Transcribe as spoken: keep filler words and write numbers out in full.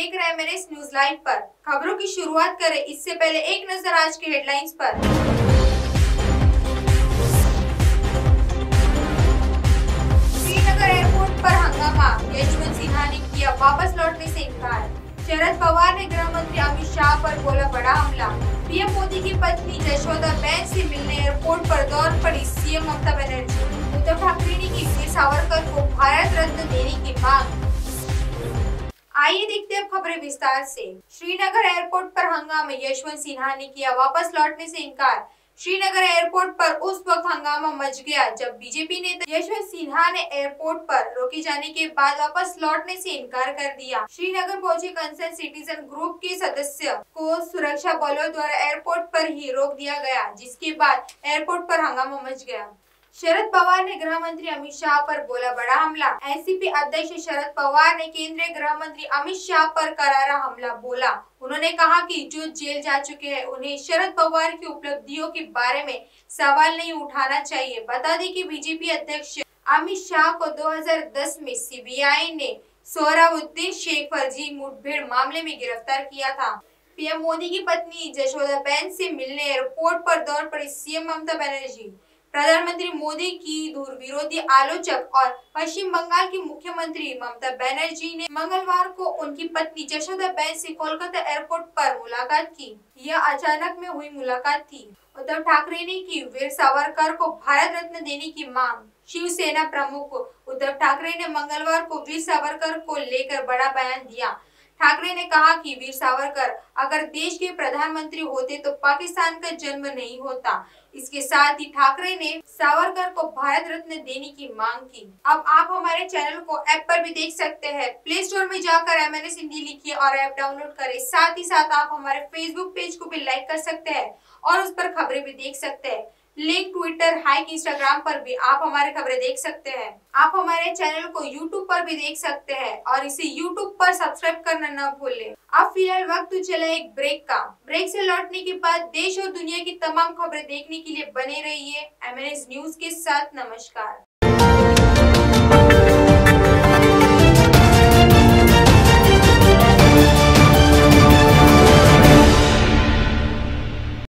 देख रहे हैं मेरे इस न्यूज लाइव पर। खबरों की शुरुआत करें इससे पहले एक नजर आज के हेडलाइंस पर। श्रीनगर एयरपोर्ट पर हंगामा, यशवंत सिन्हा ने किया वापस लौटने से इनकार। शरद पवार ने गृह मंत्री अमित शाह पर बोला बड़ा हमला। पीएम मोदी की पत्नी जशोदाबेन से मिलने एयरपोर्ट पर दौड़ पड़ी सीएम ममता बनर्जी। उद्धव ठाकरे ने की वीर सावरकर को भारत रत्न देने की मांग। आइए देखते हैं अब खबरें विस्तार से। श्रीनगर एयरपोर्ट पर हंगामा, यशवंत सिन्हा ने किया वापस लौटने से इनकार। श्रीनगर एयरपोर्ट पर उस वक्त हंगामा मच गया जब बीजेपी नेता यशवंत सिन्हा ने एयरपोर्ट पर रोके जाने के बाद वापस लौटने से इनकार कर दिया। श्रीनगर पहुंचे कंसर्न सिटीजन ग्रुप के सदस्य को सुरक्षा बलों द्वारा एयरपोर्ट पर ही रोक दिया गया, जिसके बाद एयरपोर्ट पर हंगामा मच गया। शरद पवार ने गृह मंत्री अमित शाह पर बोला बड़ा हमला। एनसीपी अध्यक्ष शरद पवार ने केंद्रीय गृह मंत्री अमित शाह पर करारा हमला बोला। उन्होंने कहा कि जो जेल जा चुके हैं उन्हें शरद पवार की उपलब्धियों के बारे में सवाल नहीं उठाना चाहिए। बता दें कि बीजेपी अध्यक्ष अमित शाह को दो हज़ार दस में सीबीआई ने सोहराबुद्दीन शेख फर्जी मुठभेड़ मामले में गिरफ्तार किया था। पीएम मोदी की पत्नी जशोदाबेन से मिलने एयरपोर्ट पर दौड़ पड़ी सीएम ममता बनर्जी। प्रधानमंत्री मोदी की दूर विरोधी आलोचक और पश्चिम बंगाल की मुख्यमंत्री ममता बनर्जी ने मंगलवार को उनकी पत्नी जशोदाबेन से कोलकाता एयरपोर्ट पर मुलाकात की। यह अचानक में हुई मुलाकात थी। उद्धव ठाकरे ने की वीर सावरकर को भारत रत्न देने की मांग। शिवसेना प्रमुख उद्धव ठाकरे ने मंगलवार को वीर सावरकर को लेकर बड़ा बयान दिया। ठाकरे ने कहा कि वीर सावरकर अगर देश के प्रधानमंत्री होते तो पाकिस्तान का जन्म नहीं होता। इसके साथ ही ठाकरे ने सावरकर को भारत रत्न देने की मांग की। अब आप हमारे चैनल को ऐप पर भी देख सकते हैं। प्ले स्टोर में जाकर एम एन एस हिंदी लिखिए और ऐप डाउनलोड करें। साथ ही साथ आप हमारे फेसबुक पेज को भी लाइक कर सकते हैं और उस पर खबरें भी देख सकते हैं। लिंक ट्विटर, हाइक, इंस्टाग्राम पर भी आप हमारे खबरें देख सकते हैं। आप हमारे चैनल को यूट्यूब पर भी देख सकते हैं और इसे यूट्यूब पर सब्सक्राइब करना न भूलें। अब फिलहाल वक्त चला एक ब्रेक का। ब्रेक से लौटने के बाद देश और दुनिया की तमाम खबरें देखने के लिए बने रहिए एम एन एस न्यूज के साथ। नमस्कार।